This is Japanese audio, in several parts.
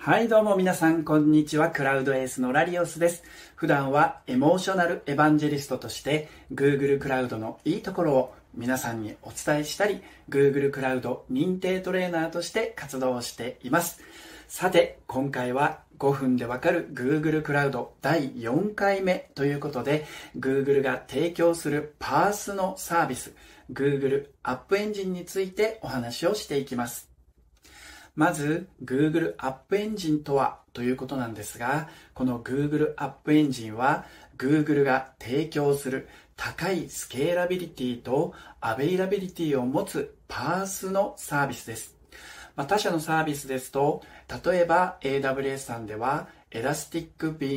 はい、どうも皆さん、こんにちは。クラウドエースのラリオスです。普段はエモーショナルエヴァンジェリストとして Google クラウドのいいところを皆さんにお伝えしたり、Google クラウド認定トレーナーとして活動しています。さて、今回は5分でわかる Google クラウド第4回目ということで、Google が提供する PaaS のサービス、Google アップエンジンについてお話をしていきます。まず Google アップエンジンとはということなんですが、この Google アップエンジンは Google が提供する高いスケーラビリティとアベイラビリティを持つ PaaS のサービスです。他社のサービスですと、例えば AWS さんでは Elastic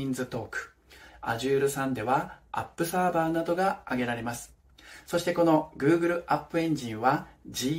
Beanstalk、Azure さんでは App Server などが挙げられます。そしてこの Google アップエンジンは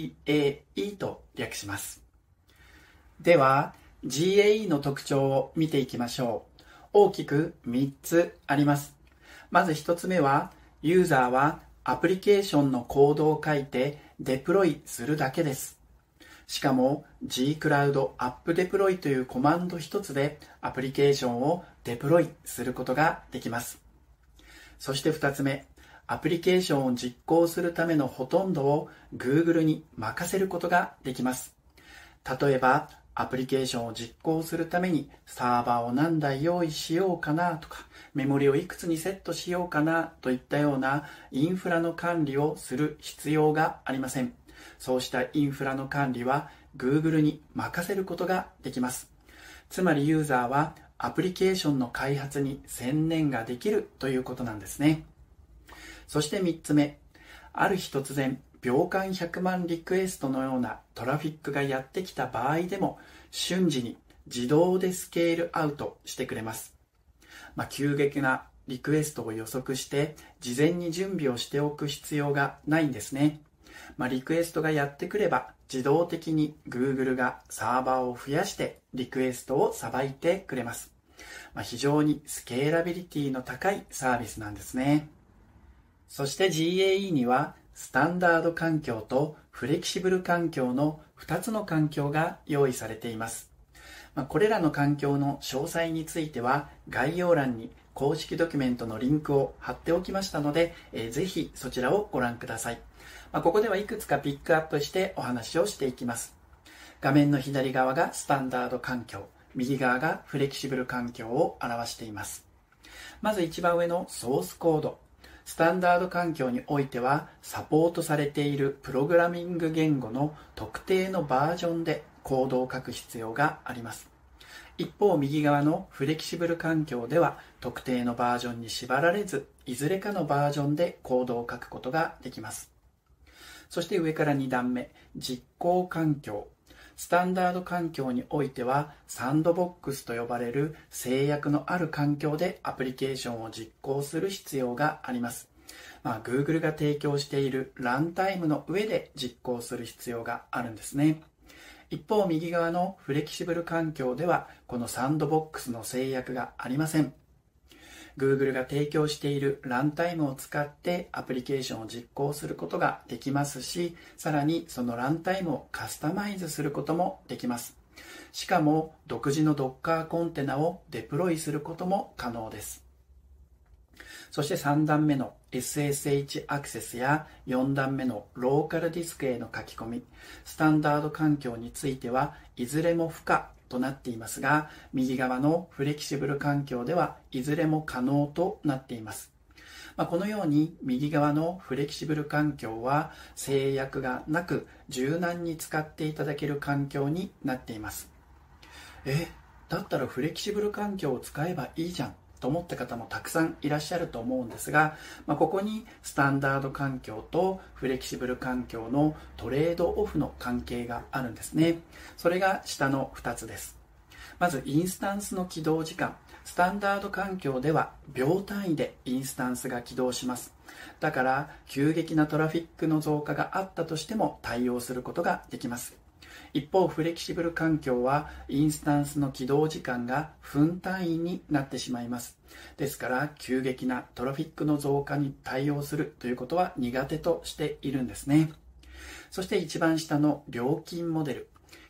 GAE と略します。では GAE の特徴を見ていきましょう。大きく3つあります。まず1つ目は、ユーザーはアプリケーションのコードを書いてデプロイするだけです。しかも G-Cloud App Deploy というコマンド1つでアプリケーションをデプロイすることができます。そして2つ目、アプリケーションを実行するためのほとんどを Google に任せることができます。例えば、アプリケーションを実行するためにサーバーを何台用意しようかなとか、メモリをいくつにセットしようかなといったようなインフラの管理をする必要がありません。そうしたインフラの管理は Google に任せることができます。つまりユーザーはアプリケーションの開発に専念ができるということなんですね。そして3つ目、ある日突然秒間100万リクエストのようなトラフィックがやってきた場合でも瞬時に自動でスケールアウトしてくれます。急激なリクエストを予測して事前に準備をしておく必要がないんですね。リクエストがやってくれば自動的に Google がサーバーを増やしてリクエストをさばいてくれます。非常にスケーラビリティの高いサービスなんですね。そして GAE にはスタンダード環境とフレキシブル環境の2つの環境が用意されています。これらの環境の詳細については概要欄に公式ドキュメントのリンクを貼っておきましたので、ぜひそちらをご覧ください。ここではいくつかピックアップしてお話をしていきます。画面の左側がスタンダード環境、右側がフレキシブル環境を表しています。まず一番上のソースコード。スタンダード環境においてはサポートされているプログラミング言語の特定のバージョンでコードを書く必要があります。一方右側のフレキシブル環境では特定のバージョンに縛られずいずれかのバージョンでコードを書くことができます。そして上から2段目、実行環境。スタンダード環境においてはサンドボックスと呼ばれる制約のある環境でアプリケーションを実行する必要があります。Google が提供しているランタイムの上で実行する必要があるんですね。一方右側のフレキシブル環境ではこのサンドボックスの制約がありません。Google が提供しているランタイムを使ってアプリケーションを実行することができますし、さらにそのランタイムをカスタマイズすることもできます。しかも独自の Docker コンテナをデプロイすることも可能です。そして3段目の SSH アクセスや4段目のローカルディスクへの書き込み、スタンダード環境についてはいずれも不可となっていますが、右側のフレキシブル環境ではいずれも可能となっています。このように右側のフレキシブル環境は制約がなく柔軟に使っていただける環境になっています。だったらフレキシブル環境を使えばいいじゃんと思った方もたくさんいらっしゃると思うんですが、ここにスタンダード環境とフレキシブル環境のトレードオフの関係があるんですね。それが下の2つです。まずインスタンスの起動時間。スタンダード環境では秒単位でインスタンスが起動します。だから急激なトラフィックの増加があったとしても対応することができます。一方フレキシブル環境はインスタンスの起動時間が分単位になってしまいます。ですから急激なトラフィックの増加に対応するということは苦手としているんですね。そして一番下の料金モデル。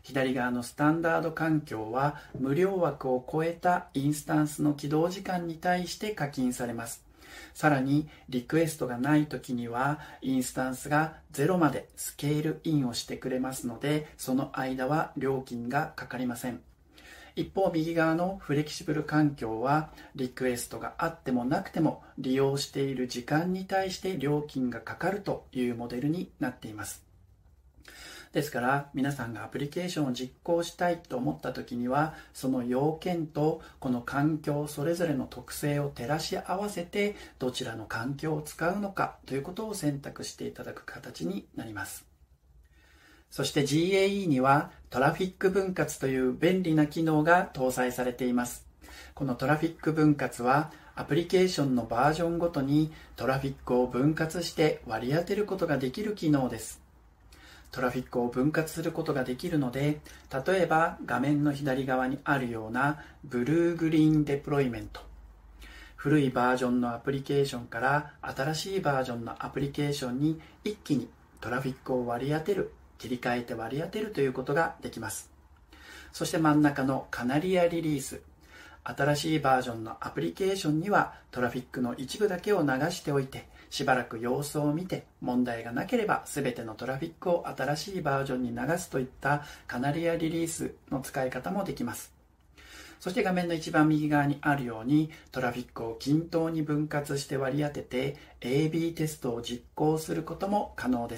左側のスタンダード環境は無料枠を超えたインスタンスの起動時間に対して課金されます。さらにリクエストがない時にはインスタンスが0までスケールインをしてくれますので、その間は料金がかかりません。一方右側のフレキシブル環境はリクエストがあってもなくても利用している時間に対して料金がかかるというモデルになっています。ですから皆さんがアプリケーションを実行したいと思った時にはその要件とこの環境それぞれの特性を照らし合わせてどちらの環境を使うのかということを選択していただく形になります。そして GAE にはトラフィック分割という便利な機能が搭載されています。このトラフィック分割はアプリケーションのバージョンごとにトラフィックを分割して割り当てることができる機能です。トラフィックを分割することができるので、例えば画面の左側にあるようなブルーグリーンデプロイメント、古いバージョンのアプリケーションから新しいバージョンのアプリケーションに一気にトラフィックを割り当てる、切り替えて割り当てるということができます。そして真ん中のカナリアリリース、新しいバージョンのアプリケーションにはトラフィックの一部だけを流しておいてしばらく様子を見て問題がなければ全てのトラフィックを新しいバージョンに流すといったカナリアリリースの使い方もできます。そして画面の一番右側にあるようにトラフィックを均等に分割して割り当てて AB テストを実行することも可能です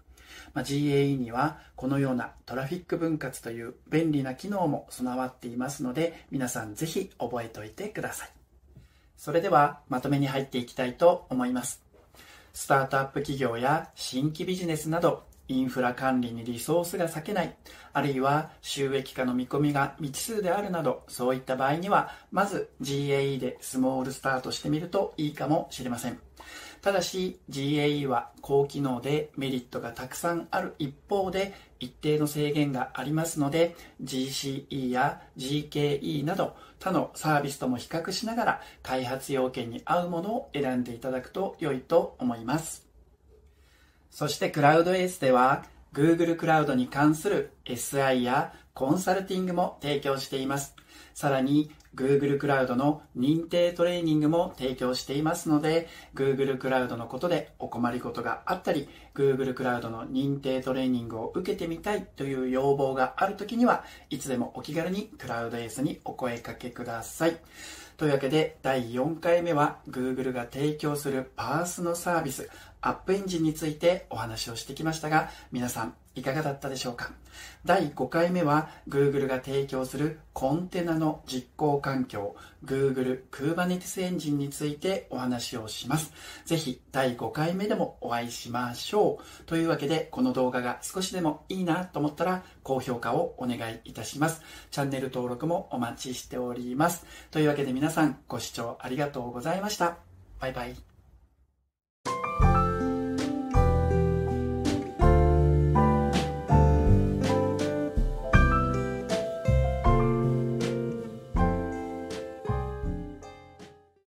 。GAE にはこのようなトラフィック分割という便利な機能も備わっていますので皆さんぜひ覚えておいてください。それではまとめに入っていきたいと思います。スタートアップ企業や新規ビジネスなどインフラ管理にリソースが割けない、あるいは収益化の見込みが未知数であるなどそういった場合にはまず GAE でスモールスタートしてみるといいかもしれません。ただし GAE は高機能でメリットがたくさんある一方で一定の制限がありますので GCE や GKE など他のサービスとも比較しながら開発要件に合うものを選んでいただくと良いと思います。そしてクラウドエースでは Google クラウドに関する SI やコンサルティングも提供しています。さらに Google クラウドの認定トレーニングも提供していますので Google クラウドのことでお困りことがあったり Google クラウドの認定トレーニングを受けてみたいという要望があるときにはいつでもお気軽にクラウドエースにお声かけください。というわけで第4回目は Google が提供する PaaS のサービスアップエンジンについてお話をしてきましたが皆さんいかがだったでしょうか。第5回目は Google が提供するコンテナの実行環境 Google Kubernetes エンジンについてお話をします。ぜひ第5回目でもお会いしましょう。というわけでこの動画が少しでもいいなと思ったら高評価をお願いいたします。チャンネル登録もお待ちしております。というわけで皆さんご視聴ありがとうございました。バイバイ。